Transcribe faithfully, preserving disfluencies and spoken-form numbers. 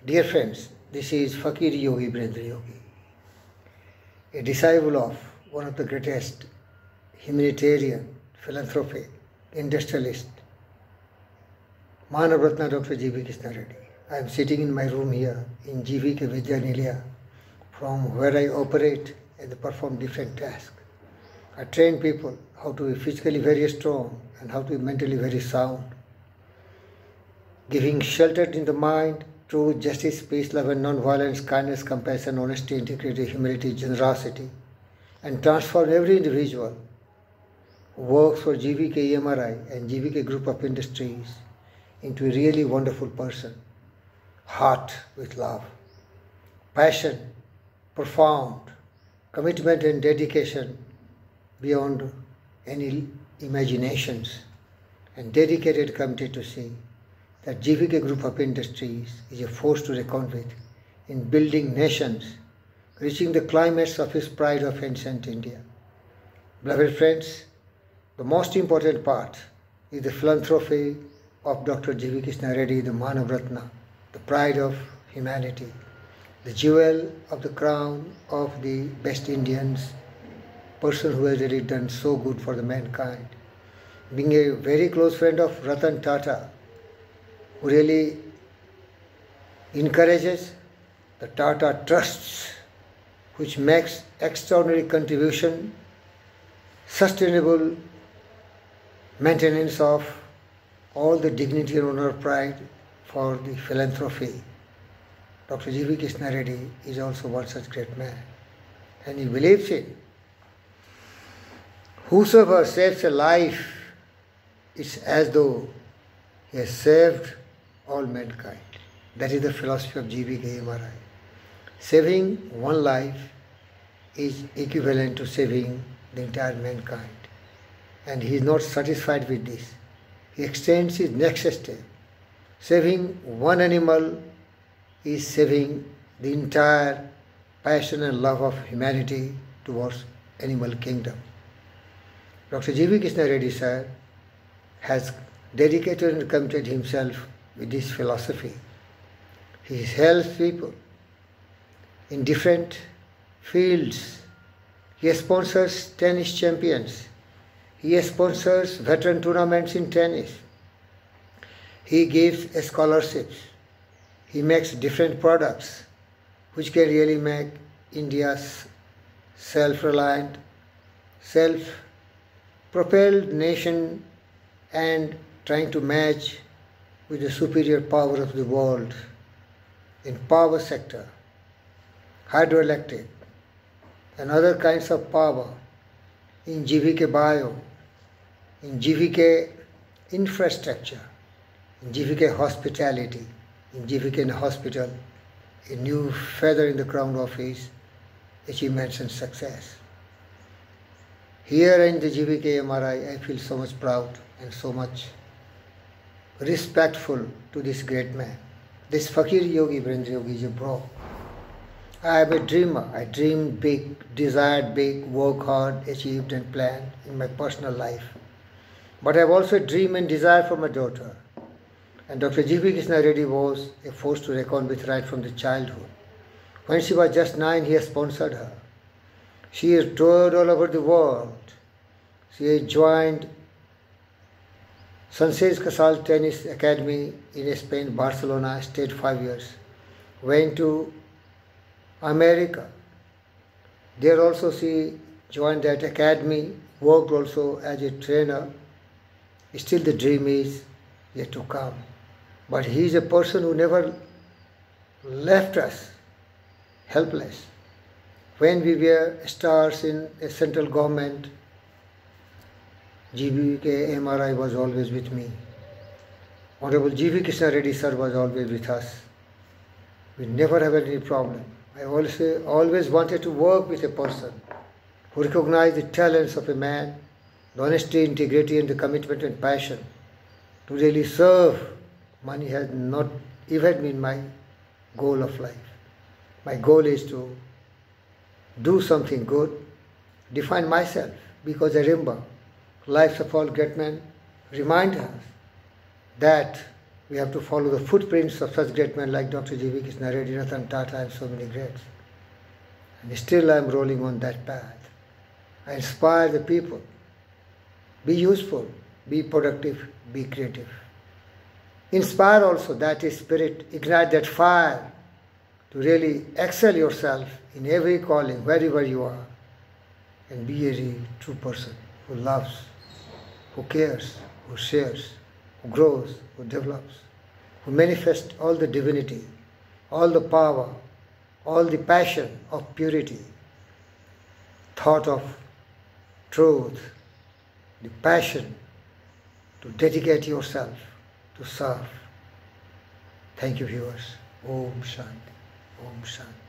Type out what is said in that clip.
Dear friends, this is Fakir Yogi Birendra Yogi, a disciple of one of the greatest humanitarian, philanthropic, industrialist, Manav Ratna Doctor G V Krishna Reddy. I am sitting in my room here in G V K Vidya Nilaya, from where I operate and perform different tasks. I train people how to be physically very strong and how to be mentally very sound, giving shelter in the mind, truth, justice, peace, love and non-violence, kindness, compassion, honesty, integrity, humility, generosity, and transform every individual who works for G V K E M R I and G V K Group of Industries into a really wonderful person. Heart with love, passion, profound, commitment and dedication beyond any imaginations, and dedicated, committed to see that G V K Group of Industries is a force to reckon with in building nations, reaching the climax of his pride of ancient India. Beloved friends, the most important part is the philanthropy of Doctor G V Krishna Reddy, the Manav Ratna, the pride of humanity, the jewel of the crown of the best Indians, person who has really done so good for the mankind. Being a very close friend of Ratan Tata, who really encourages the Tata Trusts, which makes extraordinary contribution, sustainable maintenance of all the dignity and honor, pride for the philanthropy. Doctor G V Krishna Reddy is also one such great man, and he believes in whosoever saves a life, it's as though he has saved all mankind. That is the philosophy of G V K E M R I. Saving one life is equivalent to saving the entire mankind. And he is not satisfied with this. He extends his next step. Saving one animal is saving the entire passion and love of humanity towards animal kingdom. Doctor G V Krishna Reddy sir has dedicated and committed himself with this philosophy. He helps people in different fields. He sponsors tennis champions. He sponsors veteran tournaments in tennis. He gives scholarships. He makes different products which can really make India's self-reliant, self-propelled nation and trying to match with the superior power of the world in power sector, hydroelectric and other kinds of power, in G V K Bio, in G V K infrastructure, in G V K hospitality, in G V K hospital, a new feather in the crown of his achievements and success. Here in the G V K M R I, I feel so much proud and so much respectful to this great man. This Fakir Yogi Birendra Yogi is a bro. I am a dreamer. I dreamed big, desired big, work hard, achieved and planned in my personal life. But I have also dreamed and desired for my daughter. And Doctor G V Krishna Reddy was a force to reckon with right from the childhood. When she was just nine, he has sponsored her. She has toured all over the world. She has joined Sanchez Casal Tennis Academy in Spain, Barcelona, stayed five years. Went to America. There also she joined that academy, worked also as a trainer. Still the dream is yet to come. But he is a person who never left us helpless. When we were stars in a central government, G V K M R I was always with me. Honorable G V Krishna Reddy sir was always with us. We never have any problem. I also always wanted to work with a person who recognized the talents of a man, the honesty, integrity and the commitment and passion to really serve. Money has not even been my goal of life. My goal is to do something good, define myself, because I remember lives of all great men remind us that We have to follow the footprints of such great men like Doctor G V Krishna Reddy, Ratan Tata, and so many greats. And still I am rolling on that path. I inspire the people. Be useful, be productive, be creative. Inspire also that spirit, ignite that fire to really excel yourself in every calling, wherever you are, and be a real, true person who loves, who cares, who shares, who grows, who develops, who manifests all the divinity, all the power, all the passion of purity, thought of truth, the passion to dedicate yourself to serve. Thank you, viewers. Om Shanti. Om Shanti.